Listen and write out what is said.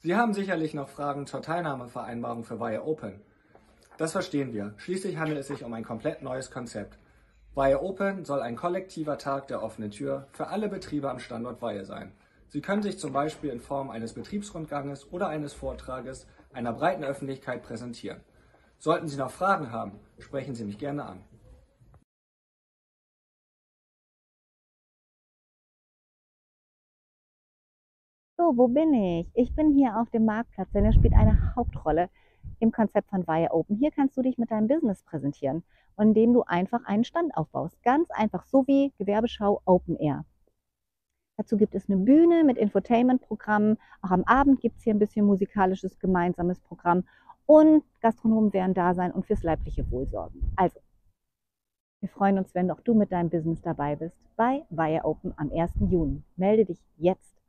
Sie haben sicherlich noch Fragen zur Teilnahmevereinbarung für Wire Open. Das verstehen wir. Schließlich handelt es sich um ein komplett neues Konzept. Wire Open soll ein kollektiver Tag der offenen Tür für alle Betriebe am Standort Wire sein. Sie können sich zum Beispiel in Form eines Betriebsrundganges oder eines Vortrages einer breiten Öffentlichkeit präsentieren. Sollten Sie noch Fragen haben, sprechen Sie mich gerne an. So, wo bin ich? Ich bin hier auf dem Marktplatz, denn er spielt eine Hauptrolle im Konzept von Wire Open. Hier kannst du dich mit deinem Business präsentieren, indem du einfach einen Stand aufbaust. Ganz einfach, so wie Gewerbeschau Open Air. Dazu gibt es eine Bühne mit Infotainment-Programmen. Auch am Abend gibt es hier ein bisschen musikalisches gemeinsames Programm. Und Gastronomen werden da sein und fürs leibliche Wohl sorgen. Also, wir freuen uns, wenn auch du mit deinem Business dabei bist bei Wire Open am 1. Juni. Melde dich jetzt.